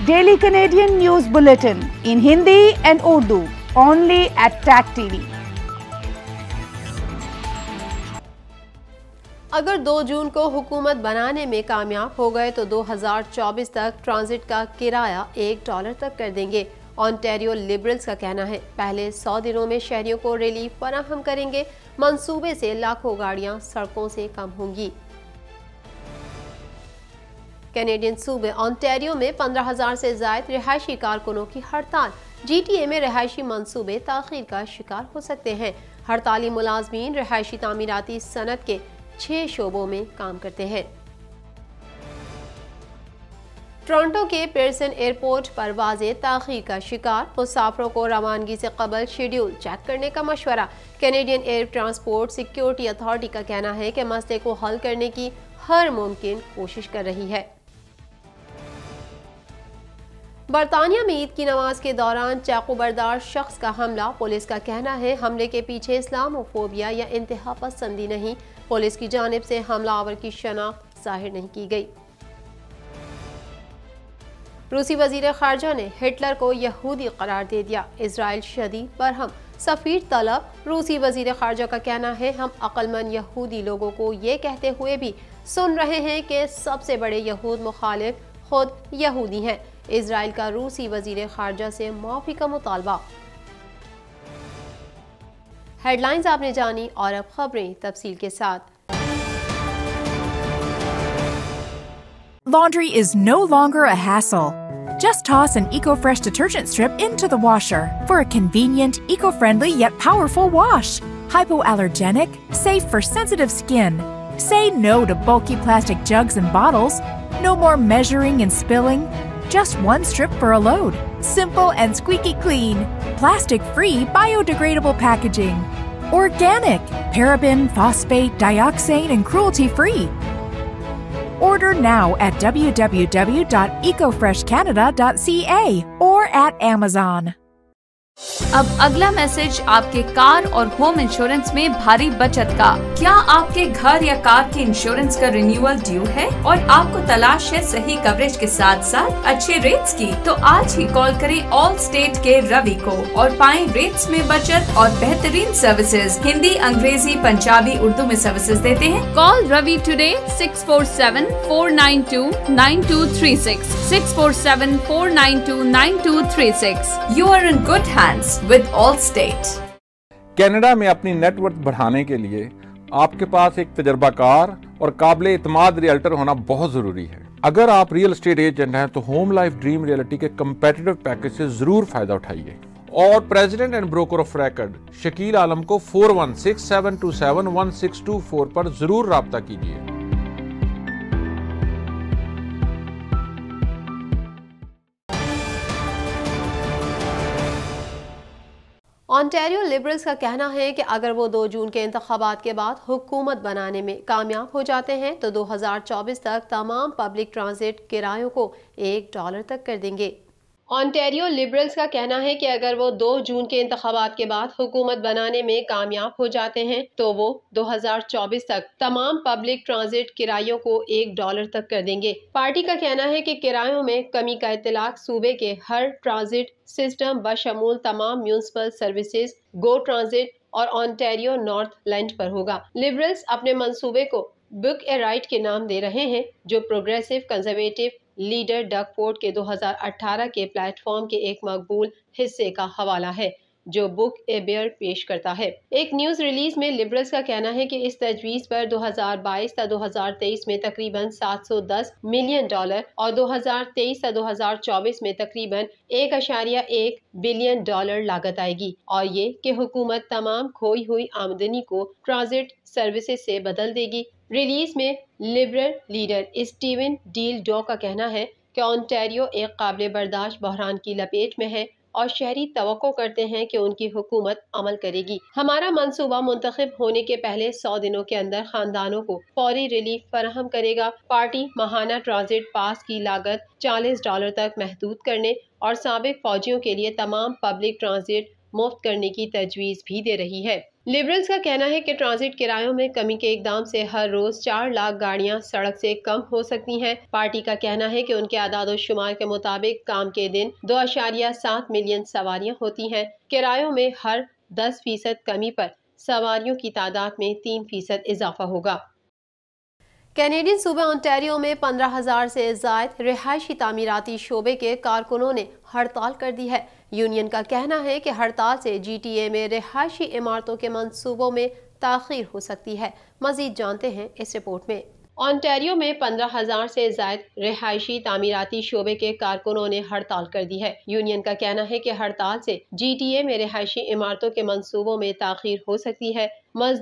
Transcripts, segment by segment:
Daily Canadian News Bulletin in Hindi and Urdu, only at TAC TV. अगर 2 जून को हुकूमत बनाने में कामयाब हो गए तो 2024 तक ट्रांजिट का किराया $1 तक कर देंगे। ऑन्टेरियो लिबरल्स का कहना है पहले 100 दिनों में शहरियों को रिलीफ फराहम करेंगे। मंसूबे से लाखों गाड़ियां सड़कों से कम होंगी। कैनेडियन सूबे ऑन्टेरियो में 15,000 से ज्यादा रिहायशी कारकुनों की हड़ताल। GTA में रिहायशी मंसूबे ताखीर का शिकार हो सकते हैं। हड़ताली मुलाजमीन रिहायशी तामीराती सनत के 6 शोबों में काम करते हैं। टोरंटो के पियर्सन एयरपोर्ट परवाजें ताखीर का शिकार। मुसाफरों को रवानगी से कबल शेड्यूल चेक करने का मशवरा। Canadian Air Transport Security Authority का कहना है कि मसले को हल करने की हर मुमकिन कोशिश कर रही है। बरतानिया में ईद की नमाज के दौरान चाकू बरदार शख्स का हमला। पुलिस का कहना है हमले के पीछे इस्लामोफोबिया या इंतहा पसंदी नहीं। पुलिस की जानिब से हमलावर की शनाख्त जाहिर नहीं की गई। रूसी वजीर खारजा ने हिटलर को यहूदी करार दे दिया। इजराइल शदीद बरहम, सफीर तलब। रूसी वजीर खारजा का कहना है हम अक्लमंद यहूदी लोगों को ये कहते हुए भी सुन रहे हैं कि सबसे बड़े यहूद मुखालिफ खुद यहूदी हैं। इजराइल का रूसी वजीर खारजा से माफी का मुतालबा। हेडलाइंस आपने जानी और अब खबरें तफसील के साथ। Laundry is no longer a hassle. Just toss an EcoFresh detergent strip into the washer for a convenient, eco-friendly yet powerful wash. Hypoallergenic, safe for sensitive skin. Say no to bulky plastic jugs and bottles. No more measuring and spilling. Just one strip for a load. Simple and squeaky clean. Plastic-free, biodegradable packaging. Organic, paraben, phosphate, dioxane, and cruelty-free. Order now at www.ecofreshcanada.ca or at Amazon. अब अगला message आपके car और home insurance में भारी बचत का। क्या आपके घर या कार के इंश्योरेंस का रिन्यूअल ड्यू है और आपको तलाश है सही कवरेज के साथ साथ अच्छे रेट्स की? तो आज ही कॉल करें ऑल स्टेट के रवि को और पाएं रेट्स में बचत और बेहतरीन सर्विसेज। हिंदी, अंग्रेजी, पंजाबी, उर्दू में सर्विसेज देते हैं। Call Ravi today 647-492-9236 647-492-9236। You are in good hands with Allstate. Canada में अपनी नेटवर्थ बढ़ाने के लिए आपके पास एक तजर्बाकार और काबिल एतमाद रियल्टर होना बहुत जरूरी है। अगर आप रियल एस्टेट एजेंट हैं तो होम लाइफ ड्रीम रियलिटी के कंपेटिटिव पैकेज से जरूर फायदा उठाइए और president and broker of record Shakeel Alam को 4167271624 पर जरूर राब्ता कीजिए। ऑन्टेरियो लिबरल्स का कहना है कि अगर वो 2 जून के इंतखाबात के बाद हुकूमत बनाने में कामयाब हो जाते हैं तो 2024 तक तमाम पब्लिक ट्रांजिट किरायों को $1 तक कर देंगे। ऑन्टेरियो लिबरल्स का कहना है कि अगर वो 2 जून के इंतखाबात के बाद हुकूमत बनाने में कामयाब हो जाते हैं तो वो 2024 तक तमाम पब्लिक ट्रांजिट किरायों को $1 तक कर देंगे। पार्टी का कहना है कि किरायों में कमी का इत्तलाक सूबे के हर ट्रांजिट सिस्टम बशमूल तमाम म्यूनिसिपल सर्विसेज, गो ट्रांजिट और ऑन्टेरियो नॉर्थ लैंड पर होगा। लिबरल्स अपने मंसूबे को बुक ए राइट के नाम दे रहे हैं जो Progressive Conservative leader Doug Ford के 2018 के प्लेटफॉर्म के एक मकबूल हिस्से का हवाला है जो बुक ए बेयर पेश करता है। एक न्यूज रिलीज में लिबरल्स का कहना है कि इस तजवीज पर 2022 से 2023 में तकरीबन $710 मिलियन और 2023 से 2024 में तकरीबन $1.1 बिलियन लागत आएगी और ये कि हुकूमत तमाम खोई हुई आमदनी को ट्रांजिट सर्विसेज से बदल देगी। रिलीज में लिबरल लीडर स्टीवन डील डॉ का कहना है कि ऑन्टेरियो एक काबिल बर्दाश्त बहरान की लपेट में है और शहरी तवक्को करते हैं कि उनकी हुकूमत अमल करेगी। हमारा मंसूबा मुंतखब होने के पहले 100 दिनों के अंदर खानदानों को फौरी रिलीफ फराहम करेगा। पार्टी माहाना ट्रांजिट पास की लागत $40 तक महदूद करने और साबिक फौजियों के लिए तमाम पब्लिक ट्रांजिट मुफ्त करने की तजवीज़ भी दे रही है। लिबरल्स का कहना है कि ट्रांजिट किरायों में कमी के इकदाम से हर रोज 4 लाख गाड़ियां सड़क से कम हो सकती हैं। पार्टी का कहना है कि उनके आदाद शुमार के मुताबिक काम के दिन 2.7 मिलियन सवारियां होती हैं। किरायों में हर 10% कमी पर सवारियों की तादाद में 3% इजाफा होगा। कैनेडियन सूबे ओंटारियो में 15,000 से ज़ायद रिहायशी तामीराती शोबे के कारकुनों ने हड़ताल कर दी है। यूनियन का कहना है कि हड़ताल से GTA में रिहायशी इमारतों के मंसूबों में ताख़ीर हो सकती है। मज़ीद जानते हैं इस रिपोर्ट में। ओंटारियो में 15,000 से ज़ायद रिहायशी तामीराती शोबे के कारकुनों ने हड़ताल कर दी है। यूनियन का कहना है कि हड़ताल से GTA में रिहायशी इमारतों के मंसूबों में ताख़ीर हो सकती है।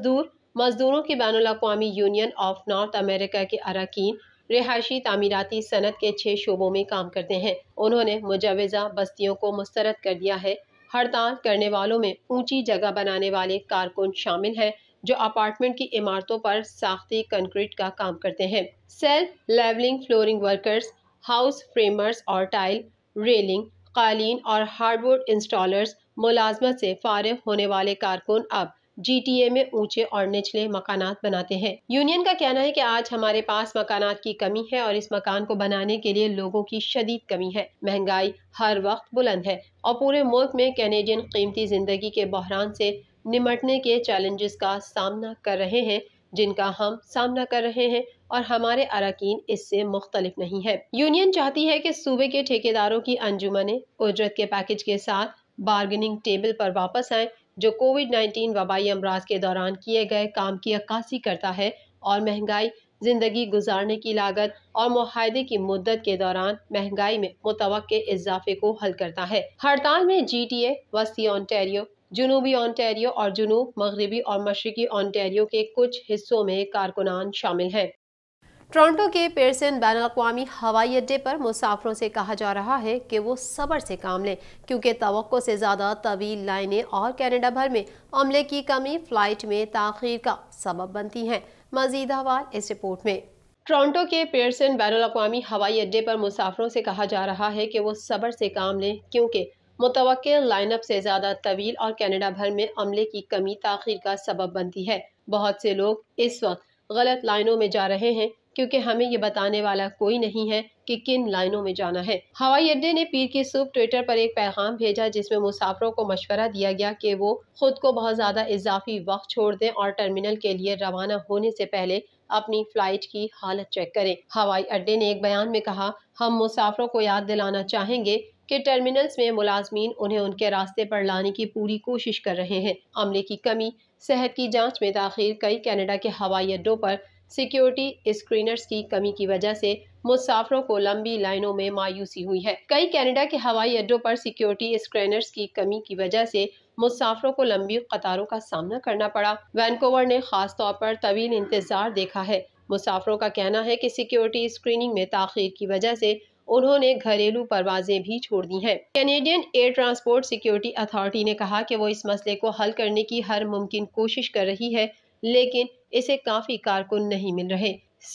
मजदूरों की बैनुल-अक़वामी यूनियन ऑफ नॉर्थ अमेरिका के अरकान रिहायशी तामीराती सनत के 6 शोबों में काम करते हैं। उन्होंने मुजव्वज़ा बस्तियों को मुस्तरद कर दिया है। हड़ताल करने वालों में ऊंची जगह बनाने वाले कारकुन शामिल हैं जो अपार्टमेंट की इमारतों पर साख्ती कंक्रीट का काम करते हैं। Self levelling flooring workers, house framers और टाइल, रेलिंग, कालीन और हार्डवुड इंस्टॉलर्स मुलाजमत से फारिग होने वाले कारकुन अब GTA में ऊंचे और निचले मकानात बनाते हैं। यूनियन का कहना है कि आज हमारे पास मकानात की कमी है और इस मकान को बनाने के लिए लोगों की शदीद कमी है। महंगाई हर वक्त बुलंद है और पूरे मुल्क में कैनेडियन कीमती जिंदगी के बहरान से निमटने के चैलेंजेस का सामना कर रहे हैं जिनका हम सामना कर रहे हैं और हमारे अरकान इससे मुख्तलिफ नहीं है। यूनियन चाहती है कि सूबे के ठेकेदारों की अंजुमनें उजरत के पैकेज के साथ बार्गेनिंग टेबल पर वापस आएं जो कोविड-19 वबाई अमराज के दौरान किए गए काम की अक्कासी करता है और महंगाई, जिंदगी गुजारने की लागत और मुआहदे की मुद्दत के दौरान महंगाई में मुतवक्के इजाफे को हल करता है। हड़ताल में GTA, वस्ती ओंटारियो, जनूबी ओंटारियो और जनूब मगरबी और मशरकी ओंटारियो के कुछ हिस्सों में कारकुनान शामिल हैं। टोरंटो के पेयरसन बैनुल-अक़वामी हवाई अड्डे पर मुसाफिरों से कहा जा रहा है कि वो सब्र से काम लें क्योंकि तवक्को से ज़्यादा तवील लाइनें और कनाडा भर में अमले की कमी फ़्लाइट में ताख़ीर का सबब बनती हैं। मज़ीद हवाल इस रिपोर्ट में। टोरंटो के पेयरसन बैनुल-अक़वामी हवाई अड्डे पर मुसाफिरों से कहा जा रहा है कि वो सब्र से काम लें क्योंकि मुतवक्के लाइनअप से ज़्यादा तवील और कनाडा भर में अमले की कमी ताख़ीर का सबब बनती है। बहुत से लोग इस वक्त गलत लाइनों में जा रहे हैं क्योंकि हमें ये बताने वाला कोई नहीं है कि किन लाइनों में जाना है। हवाई अड्डे ने पीर की सुबह ट्विटर पर एक पैगाम भेजा जिसमें मुसाफिरों को मशवरा दिया गया कि वो खुद को बहुत ज़्यादा इजाफी वक्त छोड़ दें और टर्मिनल के लिए रवाना होने से पहले अपनी फ़्लाइट की हालत चेक करें। हवाई अड्डे ने एक बयान में कहा, हम मुसाफिरों को याद दिलाना चाहेंगे कि टर्मिनल्स में मुलाजमीन उन्हें उनके रास्ते पर लाने की पूरी कोशिश कर रहे हैं। अमले की कमी, सेहत की जाँच में ताख़ीर, कई कनाडा के हवाई अड्डों पर सिक्योरिटी स्क्रीनर्स की कमी की वजह से मुसाफिरों को लंबी लाइनों में मायूसी हुई है। कई कनाडा के हवाई अड्डों पर सिक्योरिटी स्क्रीनर्स की कमी की वजह से मुसाफिरों को लंबी कतारों का सामना करना पड़ा। वैनकूवर ने खास तौर पर तवील इंतजार देखा है। मुसाफिरों का कहना है कि सिक्योरिटी स्क्रीनिंग में ताख़ीर की वजह से उन्होंने घरेलू परवाजें भी छोड़ दी हैं। Canadian Air Transport Security Authority ने कहा कि वो इस मसले को हल करने की हर मुमकिन कोशिश कर रही है लेकिन इसे काफ़ी कारकुन नहीं मिल रहे।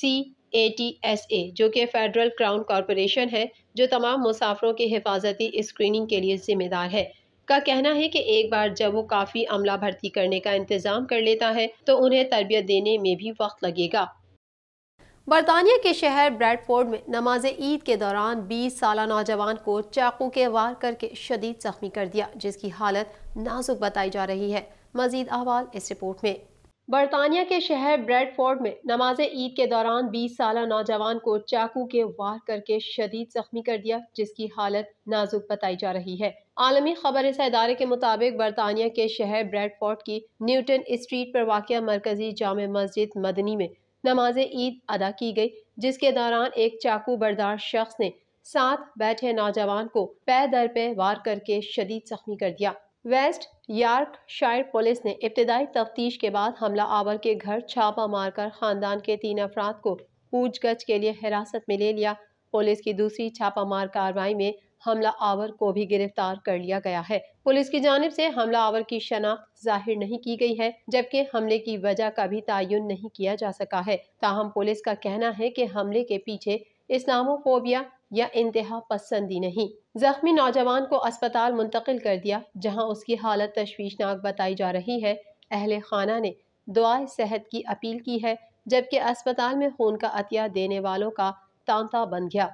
CATSA जो कि फेडरल क्राउन कॉरपोरेशन है जो तमाम मुसाफिरों की हिफाजती स्क्रीनिंग के लिए जिम्मेदार है, का कहना है कि एक बार जब वो काफ़ी अमला भर्ती करने का इंतज़ाम कर लेता है तो उन्हें तरबियत देने में भी वक्त लगेगा। बरतानिया के शहर ब्रैडफोर्ड में नमाज ईद के दौरान 20 साला नौजवान को चाकू के वार करके शदीद जख्मी कर दिया जिसकी हालत नाजुक बताई जा रही है। मजीद अहवाल इस रिपोर्ट में। बरतानिया के शहर ब्रैडफोर्ड में नमाज ईद के दौरान 20 साला नौजवान को चाकू के वार करके शदीद जख्मी कर दिया जिसकी हालत नाजुक बताई जा रही है। आलमी खबर इदारे के मुताबिक बरतानिया के शहर ब्रैडफोर्ड की न्यूटन स्ट्रीट पर वाक़िया मरकजी जामे मस्जिद मदनी में नमाज ईद अदा की गई जिसके दौरान एक चाकू बरदार शख्स ने साथ बैठे नौजवान को पैर दर पे वार करके शदीद जख्मी कर दिया। वेस्ट यॉर्कशायर पुलिस ने इब्तिदाई तफ्तीश के बाद हमला आवर के घर छापा मारकर खानदान के 3 अफराद को पूछगछ के लिए हिरासत में ले लिया। पुलिस की दूसरी छापामार कार्रवाई में हमला आवर को भी गिरफ्तार कर लिया गया है। पुलिस की जानिब से हमला आवर की शनाख्त जाहिर नहीं की गई है जबकि हमले की वजह का भी तायुन नहीं किया जा सका है। ताहम पुलिस का कहना है कि हमले के पीछे इस्लामोफोबिया या इंतहा पसंदी नहीं। जख्मी नौजवान को अस्पताल मुंतकिल कर दिया, जहां उसकी हालत तशवीशनाक बताई जा रही है। अहले खाना ने दुआए सेहत की अपील की है, जबकि अस्पताल में खून का अतिया देने वालों का तांता बन गया।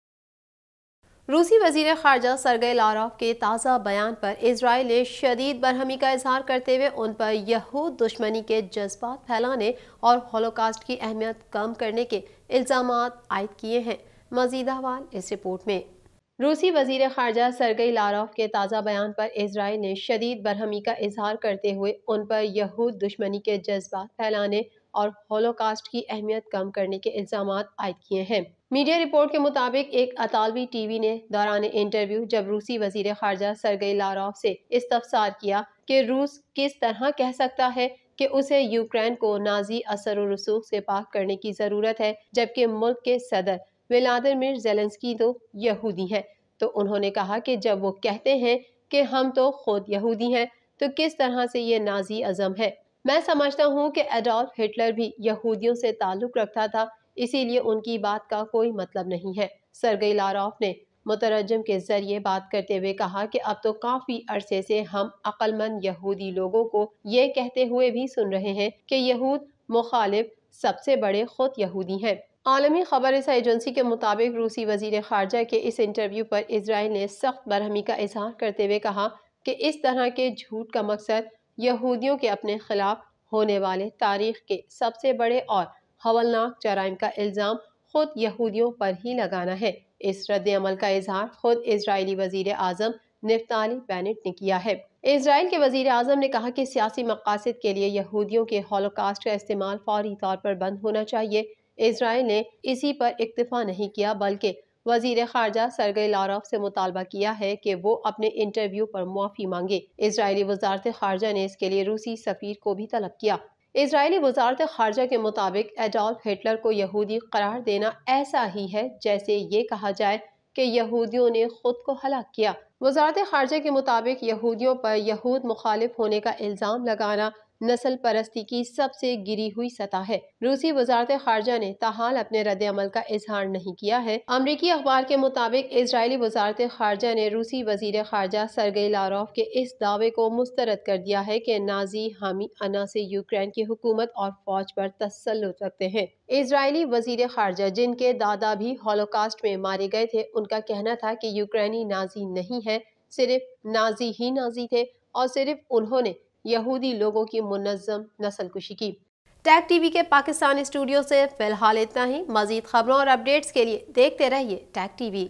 रूसी वजीर खारजा सरगई लारोव के ताज़ा बयान पर इजराइल ने शदीद बरहमी का इजहार करते हुए उन पर यहूद दुश्मनी के जज्बात फैलाने और हॉलोकास्ट की अहमियत कम करने के इल्ज़ामात आयद किए हैं। मज़ीद अहवाल इस रिपोर्ट में। रूसी वजीर खारजा सरगई लारोव के ताज़ा बयान पर इजराइल ने शदीद बरहमी का इजहार करते हुए उन पर यहूद दुश्मनी के जज्बात फैलाने और हॉलोकास्ट की अहमियत कम करने के इल्ज़ामात आयद किए हैं। मीडिया रिपोर्ट के मुताबिक एक अतालवी टीवी ने दौरान इंटरव्यू जब रूसी वजीर खारजा सरगई लारोव से इस्तफसार किया कि रूस किस तरह कह सकता है कि उसे यूक्रेन को नाजी असर और रसूख से पाक करने की ज़रूरत है, जबकि मुल्क के सदर व्लादिमीर ज़ेलेंस्की तो यहूदी हैं। तो उन्होंने कहा कि जब वो कहते हैं कि हम तो खुद यहूदी हैं, तो किस तरह से ये नाजी अज़म है। मैं समझता हूँ कि एडोल्फ हिटलर भी यहूदियों से ताल्लुक़ रखता था, इसीलिए उनकी बात का कोई मतलब नहीं है। सरगई लारोव ने मुतरजम के जरिए बात करते हुए कहा कि अब तो काफ़ी अरसे से हम अक्लमंद यहूदी लोगों को ये कहते हुए भी सुन रहे हैं कि यहूद मुखालिफ सबसे बड़े खुद यहूदी हैं। आलमी खबर रसा एजेंसी के मुताबिक रूसी वजीर खारजा के इस इंटरव्यू पर इजराइल ने सख्त बरहमी का इजहार करते हुए कहा कि इस तरह के झूठ का मकसद यहूदियों के अपने खिलाफ होने वाले तारीख के सबसे बड़े और हवलनाक जराइम का इल्ज़ाम खुद यहूदियों पर ही लगाना है। इस रद्द-ए-अमल का इजहार खुद इजरायली वजीर आज़म निफ्ताली बेनेट ने किया है। इजराइल के वजीर आज़म ने कहा कि सियासी मकासद के लिए यहूदियों के हॉलोकास्ट का इस्तेमाल फौरी तौर पर बंद होना चाहिए। इजराइल ने इसी पर इक्तफा नहीं किया, बल्कि वजीर खारजा सरगई लारोव से मुतालबा किया है कि वो अपने इंटरव्यू पर मुआफ़ी मांगे। इजरायली वजारत खारजा ने इसके लिए रूसी सफीर को भी तलब किया। इजरायली वजारत खारजा के मुताबिक एडोल्फ हिटलर को यहूदी करार देना ऐसा ही है जैसे ये कहा जाए कि यहूदियों ने खुद को हलाक किया। वजारत खारजा के मुताबिक यहूदियों पर यहूद मुखालिफ होने का इल्ज़ाम लगाना नस्ल परस्ती की सबसे गिरी हुई सतह है। रूसी वजारत खारजा ने ताहाल अपने रद्द अमल का इजहार नहीं किया है। अमरीकी अखबार के मुताबिक इजरायली वजारत खारजा ने रूसी वजीर खारजा सरगई लारोव के इस दावे को मुस्तरद कर दिया है कि नाजी हामी अना से यूक्रेन की हुकूमत और फौज पर तसल्लुत रखते हैं। इजरायली वजीर खारजा, जिनके दादा भी हॉलोकास्ट में मारे गए थे, उनका कहना था कि यूक्रेनी नाजी नहीं है, सिर्फ नाजी ही नाजी थे और सिर्फ उन्होंने यहूदी लोगों की मुनज़्ज़म नस्लकुशी की। टैग टीवी के पाकिस्तानी स्टूडियो से फिलहाल इतना ही। मजीद खबरों और अपडेट्स के लिए देखते रहिए tag TV.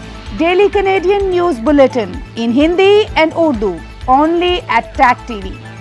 Daily Canadian News Bulletin in Hindi and Urdu only at Tag TV.